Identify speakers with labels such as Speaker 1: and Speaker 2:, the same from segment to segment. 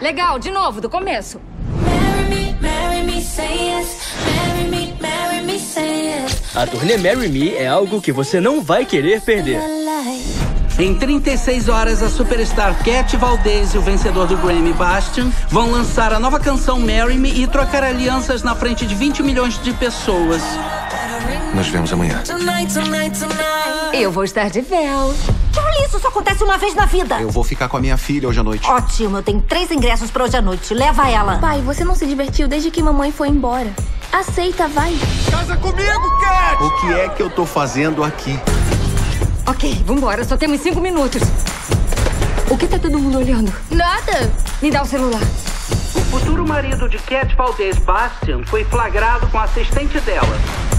Speaker 1: Legal, de novo, do começo.
Speaker 2: A turnê Marry Me é algo que você não vai querer perder.
Speaker 3: Em 36 horas, a superstar Cat Valdez e o vencedor do Grammy, Bastian, vão lançar a nova canção Marry Me e trocar alianças na frente de 20 milhões de pessoas.
Speaker 4: Nos vemos amanhã.
Speaker 1: Eu vou estar de véu.
Speaker 5: Charlie, isso só acontece uma vez na vida.
Speaker 4: Eu vou ficar com a minha filha hoje à noite.
Speaker 5: Ótimo, eu tenho 3 ingressos pra hoje à noite. Leva ela.
Speaker 6: Pai, você não se divertiu desde que mamãe foi embora. Aceita, vai.
Speaker 4: Casa comigo, Cat! O que é que eu tô fazendo aqui?
Speaker 1: Ok, vambora, só temos 5 minutos. O que tá todo mundo olhando?
Speaker 6: Nada.
Speaker 1: Me dá o celular.
Speaker 3: O futuro marido de Cat Valdez, Bastian, foi flagrado com a assistente dela.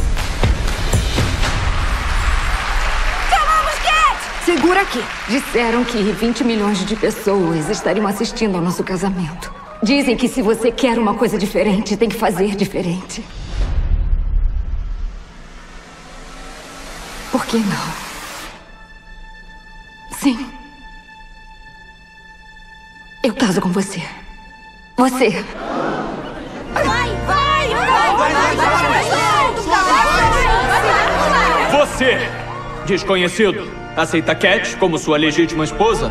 Speaker 1: Segura aqui. Disseram que 20 milhões de pessoas estariam assistindo ao nosso casamento. Dizem que se você quer uma coisa diferente, tem que fazer diferente. Por que não? Sim. Eu caso com você. Você.
Speaker 2: Você, desconhecido, aceita Cat como sua legítima esposa?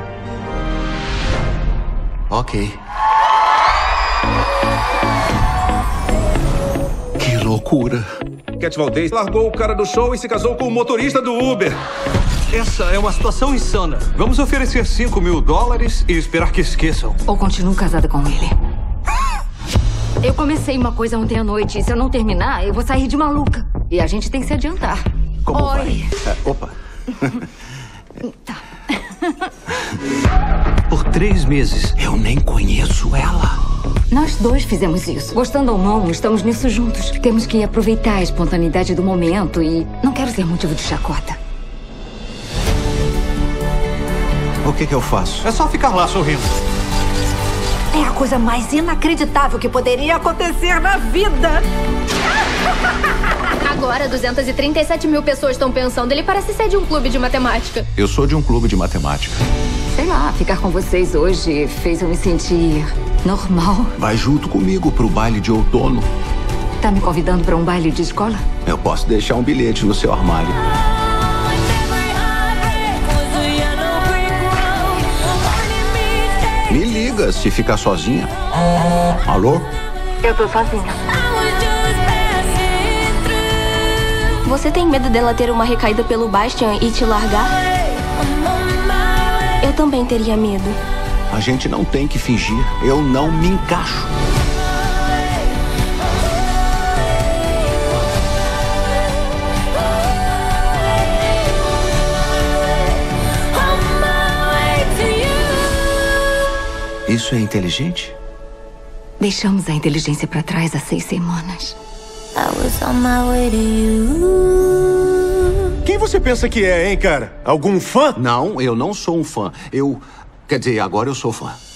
Speaker 4: Ok. Que loucura.
Speaker 7: Cat Valdez largou o cara do show e se casou com o motorista do Uber. Essa é uma situação insana. Vamos oferecer $5.000 e esperar que esqueçam.
Speaker 1: Ou continuo casada com ele. Eu comecei uma coisa ontem à noite e se eu não terminar, eu vou sair de maluca. E a gente tem que se adiantar.
Speaker 4: Como vai? Opa.
Speaker 1: Tá.
Speaker 7: Por 3 meses.
Speaker 4: Eu nem conheço ela.
Speaker 1: Nós dois fizemos isso. Gostando ou não, estamos nisso juntos. Temos que aproveitar a espontaneidade do momento e não quero ser motivo de chacota.
Speaker 4: O que eu faço?
Speaker 7: É só ficar lá sorrindo.
Speaker 5: É a coisa mais inacreditável que poderia acontecer na vida.
Speaker 6: Agora 237 mil pessoas estão pensando. Ele parece ser de um clube de matemática.
Speaker 4: Eu sou de um clube de matemática.
Speaker 1: Sei lá, ficar com vocês hoje fez eu me sentir normal.
Speaker 4: Vai junto comigo pro baile de outono.
Speaker 1: Tá me convidando pra um baile de escola?
Speaker 4: Eu posso deixar um bilhete no seu armário. Me liga se ficar sozinha. Alô?
Speaker 1: Eu tô sozinha.
Speaker 6: Você tem medo dela ter uma recaída pelo Bastian e te largar? Eu também teria medo.
Speaker 4: A gente não tem que fingir. Eu não me encaixo. Isso é inteligente?
Speaker 1: Deixamos a inteligência pra trás há 6 semanas.
Speaker 7: Quem você pensa que é, hein, cara? Algum fã?
Speaker 4: Não, eu não sou um fã. Quer dizer, agora eu sou fã.